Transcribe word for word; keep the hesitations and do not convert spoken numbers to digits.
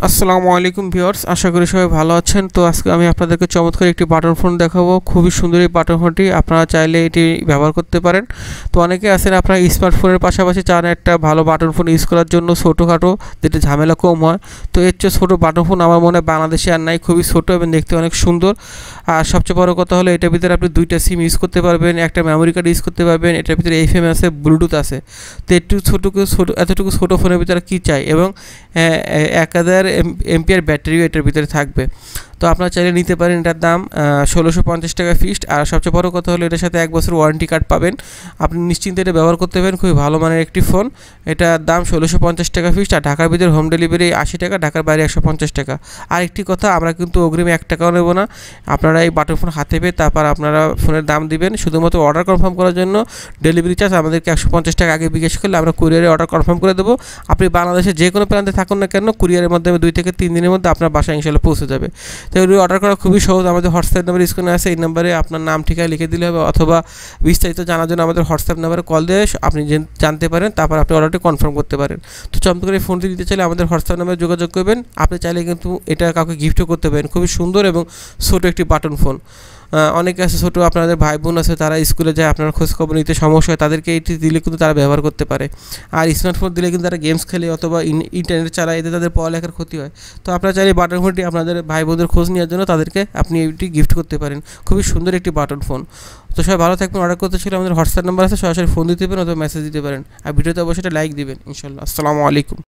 আসসালামু আলাইকুম ভিউয়ার্স, আশা করি সবাই ভালো আছেন। তো আজকে আমি আপনাদেরকে চমৎকার একটি বাটন ফোন দেখাবো। খুবই সুন্দর এই বাটন ফোনটি, আপনারা চাইলে এটি ব্যবহার করতে পারেন। তো অনেকে আছেন আপনারা স্মার্টফোনের পাশাপাশি চান একটা ভালো বাটন ফোন ইউজ করার জন্য, ছোটোখাটো যেটা ঝামেলা কম হয়। তো এর চেয়ে ছোটো বাটন ফোন আমার মনে হয় বাংলাদেশে আর নাই। খুবই ছোটো এবং দেখতে অনেক সুন্দর। আর সবচেয়ে বড় কথা হলো এটার ভিতরে আপনি দুইটা সিম ইউজ করতে পারবেন, একটা মেমোরি কার্ড ইউজ করতে পারবেন। এটার ভিতরে এফ এম আছে, ব্লুটুথ আছে। তো একটু ছোটুকু ছোটো এতটুকু ছোটো ফোনের ভিতরে কী চাই, এবং এক হাজার এমপিআর ব্যাটারিও এটার ভিতরে থাকবে। তো আপনারা চাইলে নিতে পারেন। এটার দাম ষোলোশো পঞ্চাশ টাকা ফিক্সড। আর সবচেয়ে বড় কথা হলো এটার সাথে এক বছর ওয়ারেন্টি কার্ড পাবেন। আপনি নিশ্চিন্তে এটা ব্যবহার করতে পারেন। খুবই ভালো মানের একটি ফোন। এটার দাম ষোলোশো পঞ্চাশ টাকা ফিক্সড। আর ঢাকার ভিতরে হোম ডেলিভারি আশি টাকা, ঢাকার বাইরে একশো পঞ্চাশ টাকা। আর একটি কথা, আমরা কিন্তু অগ্রিমে এক টাকাও নেব না। আপনারা এই বাটন ফোন হাতে পেয়ে তারপর আপনারা ফোনের দাম দিবেন। শুধুমাত্র অর্ডার কনফার্ম করার জন্য ডেলিভারি চার্জ আমাদেরকে একশো পঞ্চাশ টাকা আগে বিকাশ করলে আমরা কুরিয়ারে অর্ডার কনফার্ম করে দেবো। আপনি বাংলাদেশে যে কোনো প্রান্তে থাকুন না কেন, কুরিয়ারের মাধ্যমে দুই থেকে তিন দিনের মধ্যে আপনার বাসায় ইনশাল্লাহ পৌঁছে যাবে। তো এগুলি অর্ডার করা খুবই সহজ। আমাদের হোয়াটসঅ্যাপ নাম্বার স্ক্রিনে আছে, এই নাম্বারে আপনার নাম ঠিকানা লিখে দিলে হবে, অথবা বিস্তারিত জানার জন্য আমাদের হোয়াটসঅ্যাপ নাম্বারে কল দিয়ে আপনি জানতে পারেন। তারপর আপনি অর্ডারটি কনফার্ম করতে পারেন। তো চমৎকার এই ফোনটি দিতে চাইলে আমাদের হোয়াটসঅ্যাপ নাম্বারে যোগাযোগ করবেন। আপনি চাইলে কিন্তু এটা কাউকে গিফটও করতে পারেন। খুবই সুন্দর এবং ছোটো একটি বাটন ফোন। অনেকে আছে ছোটো, আপনাদের ভাই বোন আছে, তারা স্কুলে যায়, আপনার খোঁজখবর নিতে সমস্যা হয়, তাদেরকে এটি দিলে কিন্তু তারা ব্যবহার করতে পারে। আর স্মার্টফোন দিলে কিন্তু তারা গেমস খেলে অথবা ইন্টারনেট চালায়, এতে তাদের পড়ালেখার ক্ষতি হয়। তো আপনারা চাইলে বাটন ফোনটি আপনাদের ভাই বোনদের খোঁজ নেওয়ার জন্য তাদেরকে আপনি এটি গিফট করতে পারেন। খুবই সুন্দর একটি বাটন ফোন। তো সবাই ভালো থাকবেন। অর্ডার করতে ছিল আমাদের হোয়াটসঅ্যাপ নাম্বার আছে, সরাসরি ফোন দিতে পারেন অথবা মেসেজ দিতে পারেন। আর ভিডিওতে অবশ্যই লাইক দিবেন ইনশাল্লাহ। আসসালামু আলাইকুম।